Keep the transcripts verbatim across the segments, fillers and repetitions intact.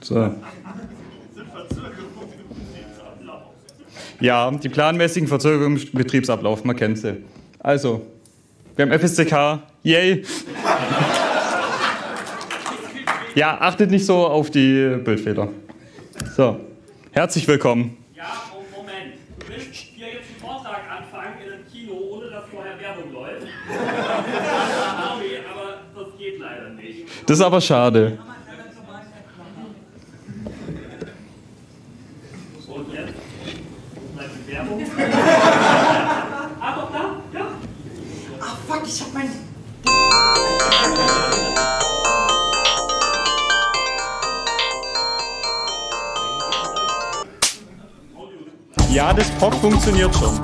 So. Ja, die planmäßigen Verzögerungen im Betriebsablauf, man kennt sie. Also, wir haben F S C K, yay! Ja, achtet nicht so auf die Bildfehler. So, herzlich willkommen. Ja, oh, Moment. Du willst hier jetzt einen Vortrag anfangen in einem Kino, ohne dass vorher Werbung läuft? Sorry, aber das geht leider nicht. Das ist aber schade. Und jetzt? Bleibt die Werbung? Ah, doch, da? Ja. Ah, fuck, ich hab mein... Ja, das P O C funktioniert schon.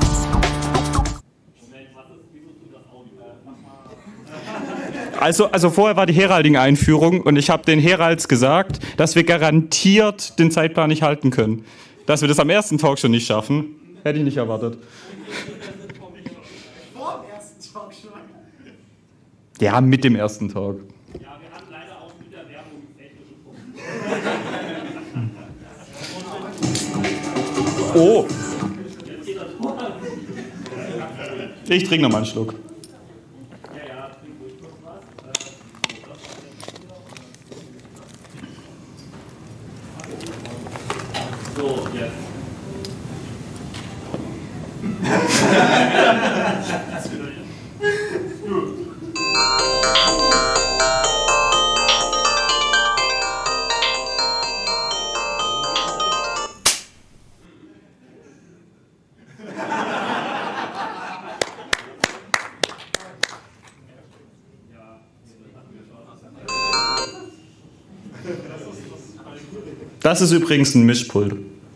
Also, also vorher war die Heralding-Einführung und ich habe den Heralds gesagt, dass wir garantiert den Zeitplan nicht halten können. Dass wir das am ersten Talk schon nicht schaffen, hätte ich nicht erwartet. Vor dem ersten Talk schon. Ja, mit dem ersten Talk. Ja, wir haben leider auch mit der Werbung technische Probleme. Oh! Ich trinke noch mal einen Schluck. Ja, ja, trink ruhig kurz was. So, jetzt. Das ist übrigens ein Mischpult.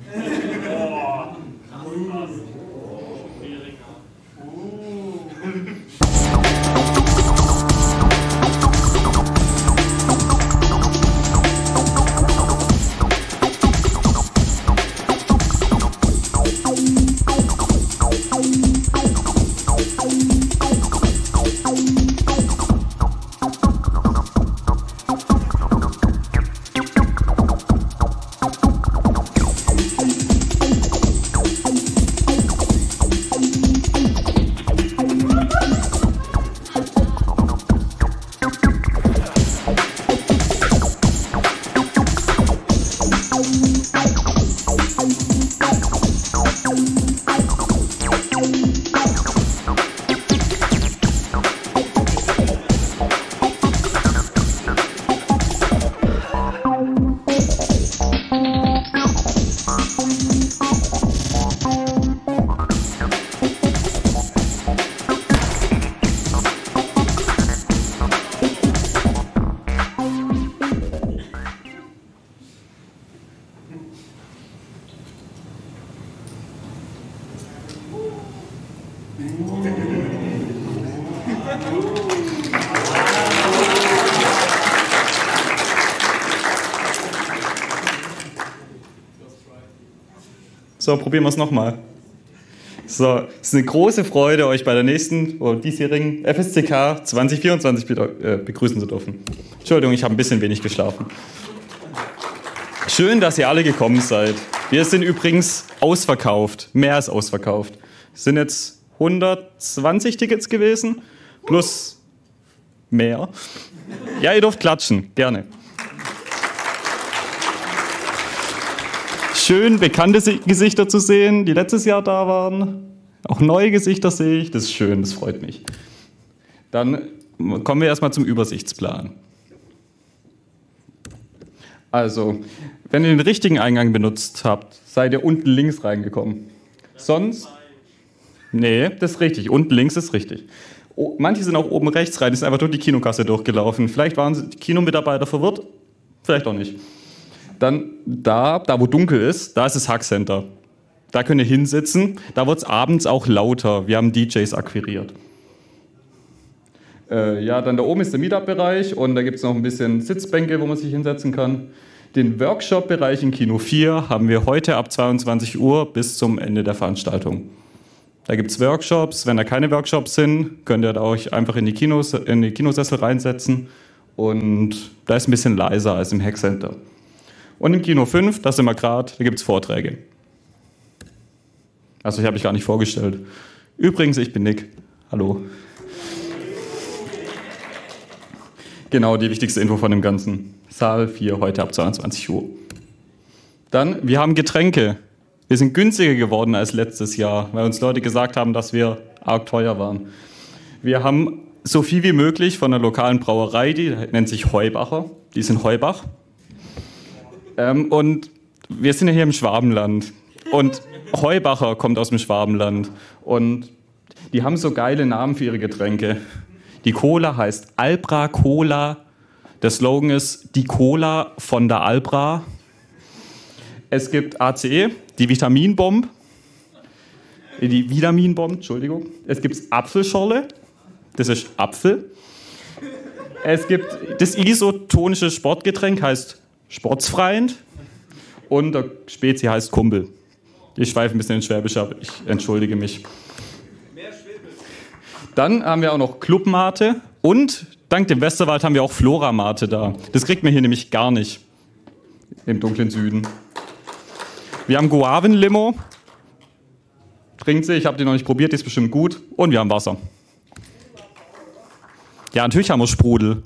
So, probieren wir es nochmal. So, es ist eine große Freude, euch bei der nächsten oder diesjährigen F S C K zwanzig vierundzwanzig begrüßen zu dürfen. Entschuldigung, ich habe ein bisschen wenig geschlafen. Schön, dass ihr alle gekommen seid. Wir sind übrigens ausverkauft, mehr als ausverkauft. Es sind jetzt hundertzwanzig Tickets gewesen, plus mehr. Ja, ihr dürft klatschen, gerne. Schön, bekannte Gesichter zu sehen, die letztes Jahr da waren. Auch neue Gesichter sehe ich, das ist schön, das freut mich. Dann kommen wir erstmal zum Übersichtsplan. Also, wenn ihr den richtigen Eingang benutzt habt, seid ihr unten links reingekommen. Sonst? Nee, das ist richtig. Unten links ist richtig. Oh, manche sind auch oben rechts rein, die sind einfach durch die Kinokasse durchgelaufen. Vielleicht waren die Kinomitarbeiter verwirrt, vielleicht auch nicht. Dann da, da wo dunkel ist, da ist das Hack Center. Da könnt ihr hinsitzen. Da wird es abends auch lauter. Wir haben D Js akquiriert. Äh, ja, dann da oben ist der Meetup-Bereich und da gibt es noch ein bisschen Sitzbänke, wo man sich hinsetzen kann. Den Workshop-Bereich in Kino vier haben wir heute ab zweiundzwanzig Uhr bis zum Ende der Veranstaltung. Da gibt es Workshops. Wenn da keine Workshops sind, könnt ihr euch einfach in die, Kinos, in die Kinosessel reinsetzen. Und da ist ein bisschen leiser als im Hack Center. Und im Kino fünf, da sind wir gerade, da gibt es Vorträge. Also ich habe mich gar nicht vorgestellt. Übrigens, ich bin Nick. Hallo. Genau, die wichtigste Info von dem Ganzen. Saal vier, heute ab zweiundzwanzig Uhr. Dann, wir haben Getränke. Wir sind günstiger geworden als letztes Jahr, weil uns Leute gesagt haben, dass wir arg teuer waren. Wir haben so viel wie möglich von der lokalen Brauerei, die nennt sich Heubacher. Die ist in Heubach. Ähm, und wir sind ja hier im Schwabenland. Und Heubacher kommt aus dem Schwabenland. Und die haben so geile Namen für ihre Getränke. Die Cola heißt Albra Cola. Der Slogan ist die Cola von der Albra. Es gibt A C E, die Vitaminbomb. Die Vitaminbomb, Entschuldigung. Es gibt Apfelschorle. Das ist Apfel. Es gibt das isotonische Sportgetränk, heißt Sportsfreund. Und der Spezi heißt Kumpel. Ich schweife ein bisschen in Schwäbisch ab, ich entschuldige mich. Dann haben wir auch noch Clubmate und dank dem Westerwald haben wir auch Floramate da. Das kriegt man hier nämlich gar nicht im dunklen Süden. Wir haben Guavenlimo. Trinkt sie, ich habe die noch nicht probiert, die ist bestimmt gut. Und wir haben Wasser. Ja, natürlich haben wir Sprudel.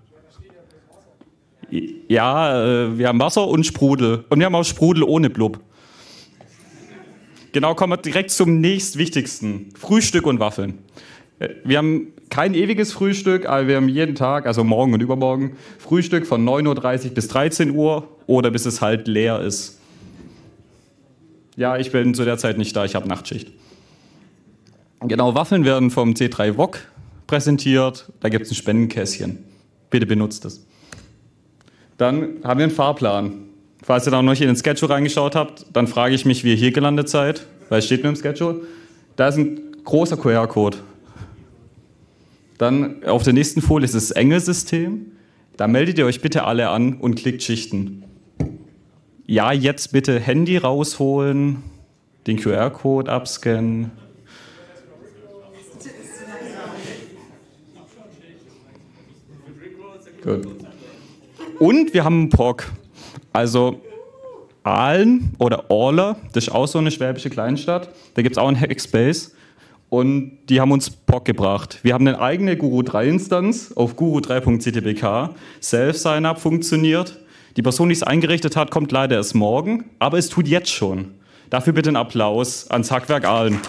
Ja, äh, wir haben Wasser und Sprudel. Und wir haben auch Sprudel ohne Blub. Genau, kommen wir direkt zum nächstwichtigsten. Frühstück und Waffeln. Wir haben kein ewiges Frühstück, aber wir haben jeden Tag, also morgen und übermorgen, Frühstück von neun Uhr dreißig bis dreizehn Uhr oder bis es halt leer ist. Ja, ich bin zu der Zeit nicht da, ich habe Nachtschicht. Genau, Waffeln werden vom C drei V O C präsentiert. Da gibt es ein Spendenkästchen. Bitte benutzt es. Dann haben wir einen Fahrplan. Falls ihr da noch nicht in den Schedule reingeschaut habt, dann frage ich mich, wie ihr hier gelandet seid, weil es steht nur im Schedule. Da ist ein großer Q R-Code. Dann auf der nächsten Folie ist das Engelsystem. Da meldet ihr euch bitte alle an und klickt Schichten. Ja, jetzt bitte Handy rausholen, den Q R-Code abscannen. Gut. Und wir haben einen P O C. Also Aalen oder Orler, das ist auch so eine schwäbische Kleinstadt. Da gibt es auch einen Hackspace. Und die haben uns P O C gebracht. Wir haben eine eigene Guru drei Instanz auf guru drei punkt c t b k. Self-Sign-Up funktioniert. Die Person, die es eingerichtet hat, kommt leider erst morgen, aber es tut jetzt schon. Dafür bitte einen Applaus ans Hackwerk Aalen.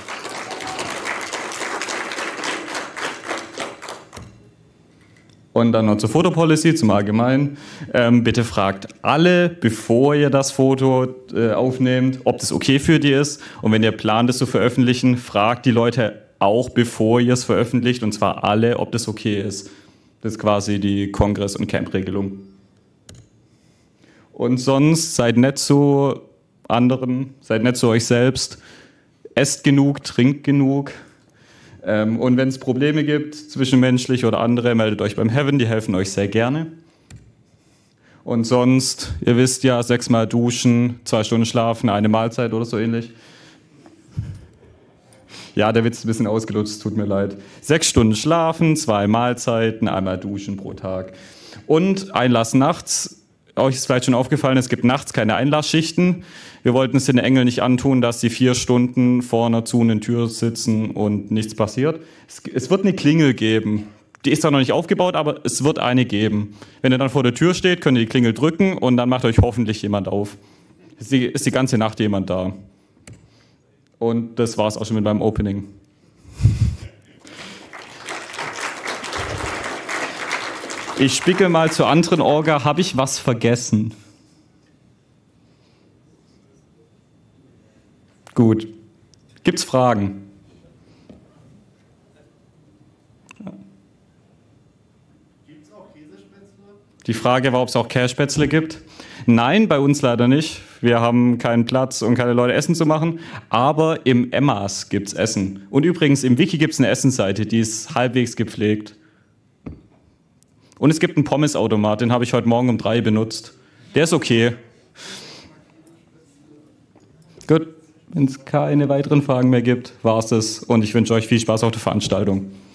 Und dann noch zur Fotopolicy, zum Allgemeinen. Ähm, bitte fragt alle, bevor ihr das Foto äh, aufnehmt, ob das okay für die ist. Und wenn ihr plant, es zu veröffentlichen, fragt die Leute auch, bevor ihr es veröffentlicht. Und zwar alle, ob das okay ist. Das ist quasi die Kongress- und Camp-Regelung. Und sonst seid nett zu anderen, seid nett zu euch selbst. Esst genug, trinkt genug. Ähm, und wenn es Probleme gibt, zwischenmenschlich oder andere, meldet euch beim Heaven, die helfen euch sehr gerne. Und sonst, ihr wisst ja, sechsmal duschen, zwei Stunden schlafen, eine Mahlzeit oder so ähnlich. Ja, der Witz ist ein bisschen ausgelutscht, tut mir leid. Sechs Stunden schlafen, zwei Mahlzeiten, einmal duschen pro Tag. Und Einlass nachts. Euch ist vielleicht schon aufgefallen, es gibt nachts keine Einlassschichten. Wir wollten es den Engeln nicht antun, dass sie vier Stunden vor einer zu einer Tür sitzen und nichts passiert. Es, es wird eine Klingel geben. Die ist da noch nicht aufgebaut, aber es wird eine geben. Wenn ihr dann vor der Tür steht, könnt ihr die Klingel drücken und dann macht euch hoffentlich jemand auf. Ist die, ist die ganze Nacht jemand da. Und das war's auch schon mit meinem Opening. Ich spicke mal zur anderen Orga. Habe ich was vergessen? Gut. Gibt's Fragen? Gibt's auch Käsespätzle? Die Frage war, ob es auch Kässpätzle gibt. Nein, bei uns leider nicht. Wir haben keinen Platz und keine Leute Essen zu machen. Aber im Emmas gibt's Essen. Und übrigens, im Wiki gibt's eine Essensseite, die ist halbwegs gepflegt. Und es gibt einen Pommesautomat, den habe ich heute Morgen um drei benutzt. Der ist okay. Gut, wenn es keine weiteren Fragen mehr gibt, war es das. Und ich wünsche euch viel Spaß auf der Veranstaltung.